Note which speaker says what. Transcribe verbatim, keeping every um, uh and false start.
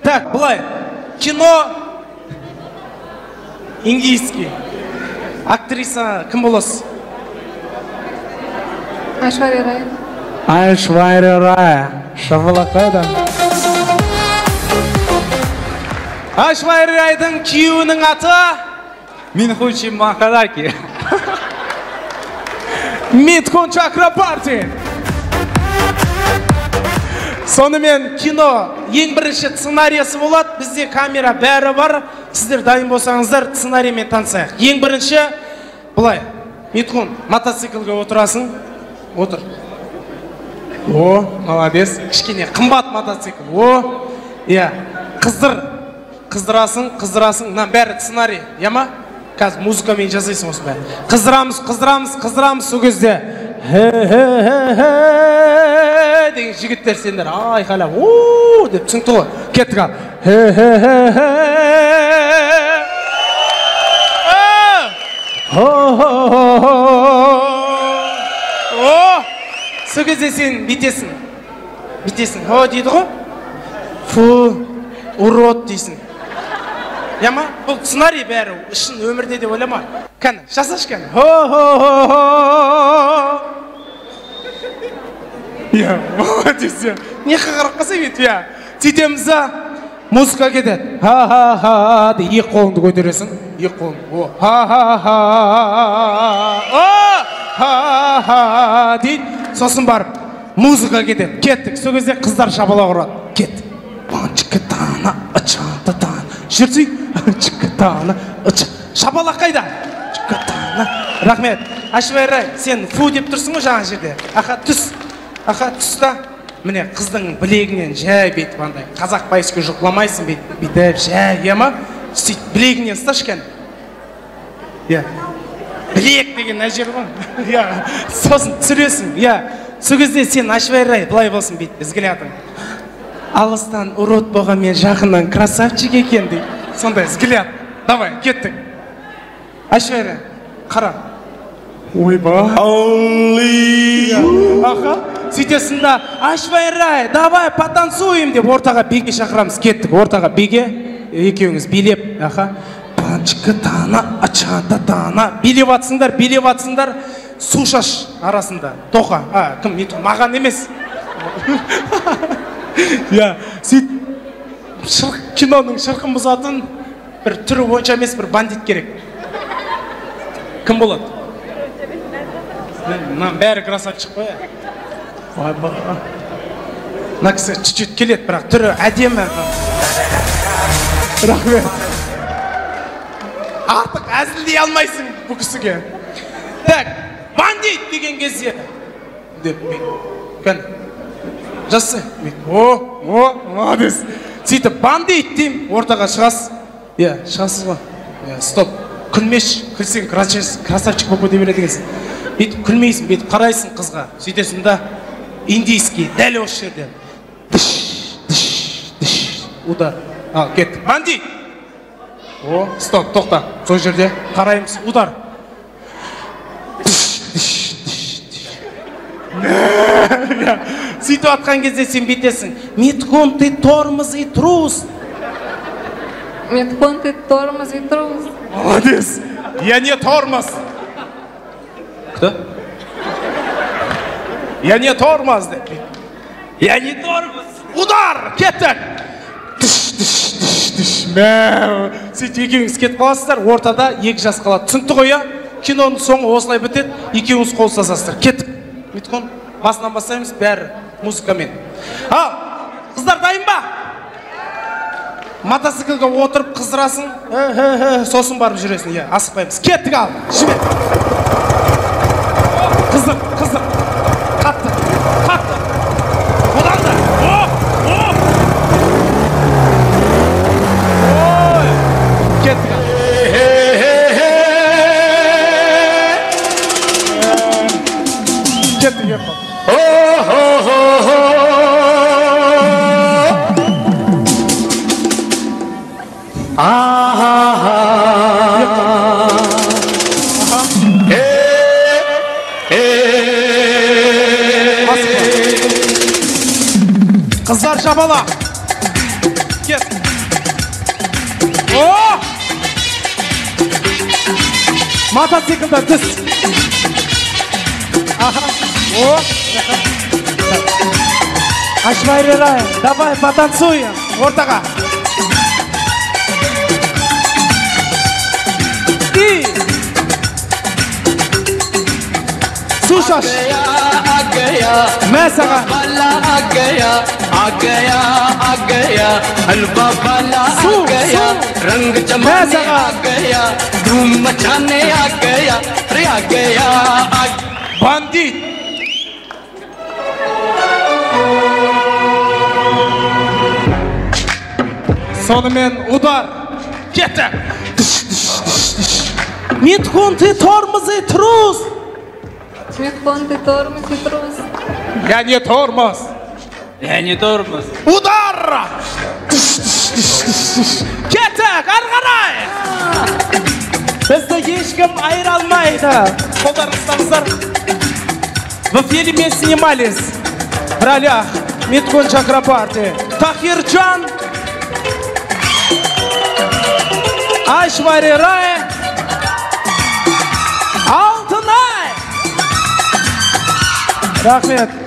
Speaker 1: Так, былай. Кино индийский. Актриса кім боласыз?
Speaker 2: Айшвария Рай.
Speaker 1: Айшвария Рай. Шабалақ қайда? Айшвария Райдың күйеуінің аты
Speaker 3: Минхучи Махадаки.
Speaker 1: Митхун Чакрабарти. Сонымен кино ең бірінші сценариясы болады. Бізде камера бәрі бар. Сіздер дайын болсаңыздар сценариймен танысайық. Ең бірінші былай. Митхун, мотоциклге отырасың. Отыр. О, молодец. Кішкене қымбат мотоцикл. О, иә. Қыздыр. Қыздырасың, қыздырасың. Мына бәрі сценарий. Яма? Қазір музыкамен жазайсың осы бәрі. Қыздырамыз, қыздырамыз, қыздырамыз сол кезде. Хе-хе-хе-хе деген жігіттер сендер айқайлап ооо деп түсінікті ғой. Кеттік ал. Хе-хе-хе-хе. О! Сол кезде сен битесің. Битесің. О дейді ғой. Фу, урод дейсің. Яма, бұл сценарий бәрі үшін өмірде деп ойлама. Кәні, жасаш кәні. Хо-хо-хо-хо. Я, молодец, я. Не қағырып қаса бет, я. Сөйтеміз, музыка кетеді. Ха-ха-ха, де екі қолыңды көтересің. Екі қолың. О, ха-ха-ха. О, ха-ха, дейді. Сосын барып, музыка кетеді. Кеттік, сол кезде қыздар шабала құрады. Кет. Банчикатана, ачантатана. Жүрсей, ачикатана, ача. Шабала қайда? Ачикатана. Рахмет. Айшвария, сен фу деп тұрсың ғой жаңа жерде. Аха, түс. Аха, түс та. Міне, қыздың білегінен жай бетіп андай. Қазақ байске жұқламайсың бетіп, жай, ема? Сөйт, білегінен сташкен. Я. Білек деген әжер ғой. Я. Сосын түсіресің. Я. Сол кезде сен Айшвария, былай болсын бет, взглядың. Алыстан урод болған мен жақыннан красавчик екен дейді. Сондай взгляд. Давай, кеттік. Айшвария, қара. Ойба. Аха. Сөйтесің да, Айшвария, давай потанцуем деп ортаға биге шақырамыз. Кеттік, ортаға биге. Екеуіңіз билеп, аха. Панчикатана, ачантатана. Билеп атсыңдар, билеп атсыңдар. Су шаш арасында. Тоқа. А, кім? Маған емес. Я, сөйт, киноның шырқын бұзатын бір түрі бойынша емес бір бандит керек. Кім болады? Мынан бәрі красавчик қой. Ойба. Мына кісі чуть-чуть келеді, бірақ түрі әдемі. Рахмет. Артық әзілдей алмайсың бұл кісіге. Так, бандит деген кезде. Деп, кән. Жасы. О, о, молодец. Сөйтіп, бандит дейм, ортаға шығасыз. Е, шығасыз ғой. Е, стоп. Күлмеш, күлсең красавчик болып өте береді екенсің. Бүйтіп күлмейсің, бүйтіп қарайсың қызға. Сөйтесің да, индийский, дәл осы жерде. Дыш, дыш, дыш. Удар. Ал, кеттік. Бандит. О, стоп, тоқта. Сол жерде қараймыз. Удар. Дыш, дыш, дыш, дыш. Сөйтіп атқан кезде сен бетесің. Митхун, ты тормоз и трус.
Speaker 2: Митхун, ты тормоз и трус.
Speaker 1: Молодец. Я не тормоз. Кто? Я не тормоз. Я не тормоз. Удар! Кеттік. Дыш, дыш, дыш, дыш. Мәу. Сөйтіп екеуіңіз кетіп қаласыздар. Ортада екі жас қалады. Түсінікті ғой, я? Киноның соңы осылай бітеді. Екеуіңіз қол ұстасасыздар. Кеттік. Митхун, басынан бастаймыз, бәрі музыкамен. Ал, қыздар дайын ба? Мотоциклға отырып қыздырасың, сосын барып жүресің. Е, асықпаймыз. Кеттік ал, жібер. Қыздар, қыздар. Қатты, қатты. Одан да. О, о. Ой, кеттік ал. Кеттік, еп. Қыздар шабала. Кет. Мотоциклда түс. Ага. О. Ашвария Рай, давай потанцуем. Ортаға. И. Сушаш. मैं सगा
Speaker 4: बाला आ गया आ गया आ गया हलवा बाला आ गया रंग जमाने आ गया धूम मचाने आ गया रे आ गया
Speaker 1: बंदित сонымен удар кетті Митхун ты тормоз и трус
Speaker 2: Митхун ты тормоз и трус.
Speaker 1: Я не тормоз.
Speaker 3: Я не тормоз.
Speaker 1: Удар! Кетік, арғарай! Бізді ешкім айыра алмайды. Қолдарыңыздар. В фильме снимались в ролях Митхун Чакрабарти, Тахирджан, Ашвария Рай, Алтынай. Рахмет.